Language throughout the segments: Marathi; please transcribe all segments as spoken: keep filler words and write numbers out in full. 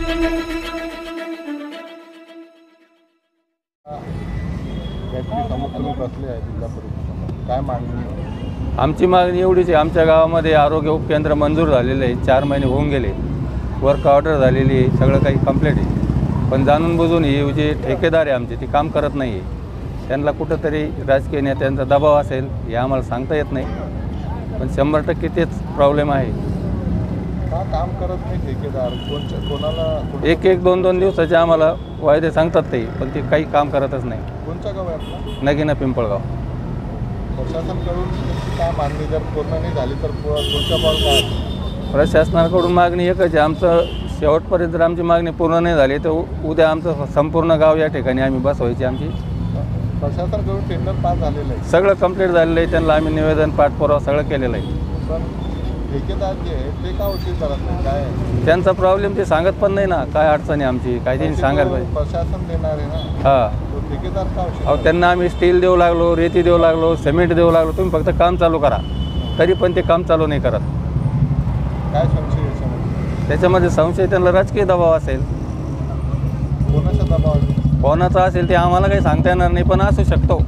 काय मागणी? आमची मागणी एवढीच आहे, आमच्या गावामध्ये आरोग्य उपकेंद्र मंजूर झालेलं आहे, चार महिने होऊन गेले, वर्क ऑर्डर झालेली आहे, सगळं काही कंप्लीट आहे, पण जाणून बुजून ही जे ठेकेदार आहे आमचे ती काम करत नाही आहे. त्यांना कुठंतरी राजकीय नेत्यांचा दबाव असेल हे आम्हाला सांगता येत नाही, पण शंभर टक्के तेच प्रॉब्लेम आहे. का काम करत नाही ठेकेदार? कोणच्या कोणाला? एक एक दोन दोन दिवसाचे आम्हाला वायदे सांगतात ते, पण ते काही काम करतच नाही. कोणचं गाव आहे आपलं? नगीना पिंपळगाव. प्रशासनाकडून काय मागणी जर पूर्ण नाही झाली तर पुढचा पाऊल काय? प्रशासनाकडून मागणी एकच आहे, आमचं शेवटपर्यंत जर आमची मागणी पूर्ण नाही झाली तर उद्या आमचं संपूर्ण गाव या ठिकाणी आम्ही बसवायची. आमची प्रशासनाकडून टेंडर पास झालेलं आहे, सगळं कंप्लीट झालेलं आहे, त्यांना आम्ही निवेदन पाठपुरावा सगळं केलेलं आहे. पण ठेकेदार जे आहे ते का उशीर करत नाही? काय त्यांचा प्रॉब्लेम ते सांगत पण नाही ना, काय अडचणी आमची काय त्यांनी सांगायला पाहिजे. प्रशासन देणार आहे ना, हां. तो ठेकेदार का उशीर? अहो त्यांना आम्ही स्टील देऊ लागलो, रेती देऊ लागलो, सिमेंट देऊ लागलो, तुम्ही फक्त काम चालू करा, तरी पण ते काम चालू नाही करत. काय संशय याच्यामध्ये? त्याच्यामध्ये संशय त्यांना राजकीय दबाव असेल. कोणाचा दबाव? कोणाचा असेल ते आम्हाला काही सांगता येणार नाही, पण असू शकतो.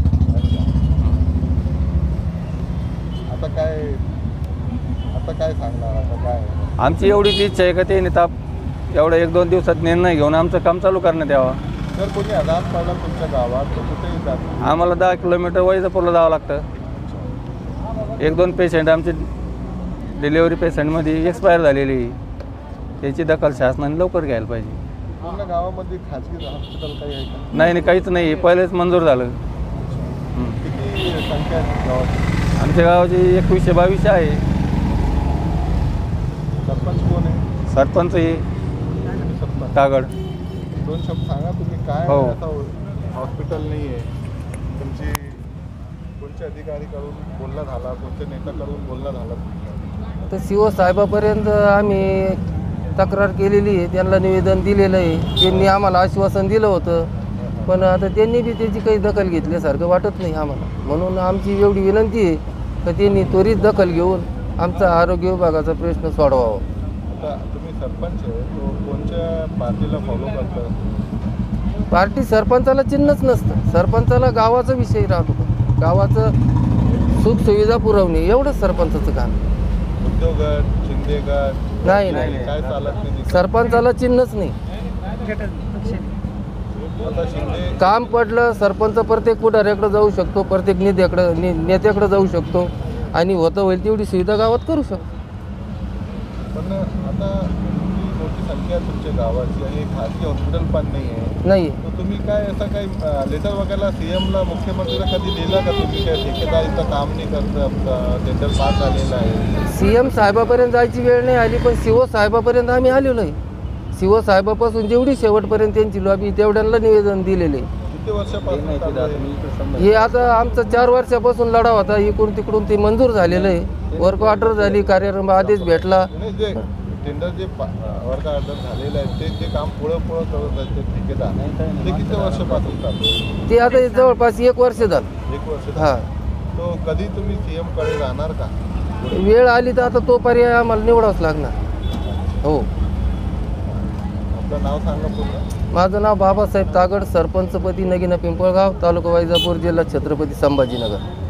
आता काय आता काय सांगणार? आता काय आमची एवढीच इच्छा आहे का ते नेता एवढं एक दोन दिवसात निर्णय घेऊन आमचं काम चालू करण्यात यावं. जर कोणी आधार पडला तुमच्या गावात तर कुठेही जात? आम्हाला दहा किलोमीटर वैजापूरला जावं लागतं. एक दोन पेशंट आमचे डिलिव्हरी पेशंटमध्ये एक्सपायर झालेली, त्याची दखल शासनाने लवकर घ्यायला पाहिजे. पूर्ण गावामध्ये खाजगी हॉस्पिटल काही आहे का? नाही नाही, काहीच नाही, पहिलेच मंजूर झालं. किती संख्या आहे गावाची? आमच्या गावाची एकवीसशे बावीसशे आहे. सरपंच कोण आहे? सरपंच हे सरपंच कागड. दोन शब्द सांगा तुम्ही. काय हो. आता हॉस्पिटल नाही आहे, तुमची कोणत्या अधिकारीकडून बोलणं झाला, कोणत्या नेत्याकडून बोलणं झालं? तर सी ओ साहेबापर्यंत आम्ही तक्रार केलेली आहे, त्यांना निवेदन दिलेलं आहे, त्यांनी आम्हाला आश्वासन दिलं होतं, पण आता त्यांनी बी त्याची काही दखल घेतल्यासारखं वाटत नाही आम्हाला. म्हणून आमची एवढी विनंती आहे की त्यांनी त्वरित दखल घेऊन आमचा आरोग्य विभागाचा प्रश्न सोडवावा. आता तुम्ही सरपंच आहे, तो कोणत्या पार्टीला फॉलो करता? पार्टी सरपंचाला चिन्हच नसतं, सरपंचाला गावाचा विषय राहतो, गावाचं सुखसुविधा पुरवणे एवढंच सरपंचाचं काम. उद्योग गट, शिंदे गट नाही नाही, काय चालत नाही, सरपंचाला चिन्हच नाही. आता शिंदे काम पडलं सरपंच प्रत्येक पुढाऱ्याकडे जाऊ शकतो, प्रत्येक नेत्याकडे नेत्याकडे जाऊ शकतो आणि होतं होईल तेवढी सुविधा गावात करू शकतो. पण आता मोठी संख्या तुमच्या गावाची आणि खाजगी हॉस्पिटल पण नाही आहे. नाही तर तुम्ही काय असं काही लेटर वगैरे सीएमला मुख्यमंत्रीला कधी दिला का? तुम्ही काय ठेकेदारीचं काम नाही करतं, आमचं टेंडर पास झालेलं आहे. सी एम साहेबापर्यंत जायची वेळ नाही आली, पण सी ओ साहेबापर्यंत आम्ही आलेलो आहे. सी ओ साहेबापासून जेवढी शेवटपर्यंत त्यांची लॉबी तेवढ्यांना निवेदन दिलेले. किती वर्षापासून चालू आहे? हे आता आमचा चार वर्षापासून लढा होता, इकडून तिकडून ते मंजूर झालेलं आहे, वर्क ऑर्डर झाली, कार्यक्रम आदेश भेटला. जे टेंडर जे वर्क ऑर्डर झालेलं आहे ते ते काम पुढं पुढं करत आहेत ते ठेकेदार, ते किती वर्षापासून चालू? ते आता जवळपास एक वर्ष झालं. एक वर्ष. हां. तो कधी तुम्ही सीएम कडे जाणार का? वेळ आली तर आता तो पर्याय आम्हाला निवडावाच लागणार. हो. आपलं नाव सांगा पूर्ण. माझं नाव बाबासाहेब तागड, सरपंचपदी नगीना पिंपळगाव, तालुका वैजापूर, जिल्हा छत्रपती संभाजीनगर.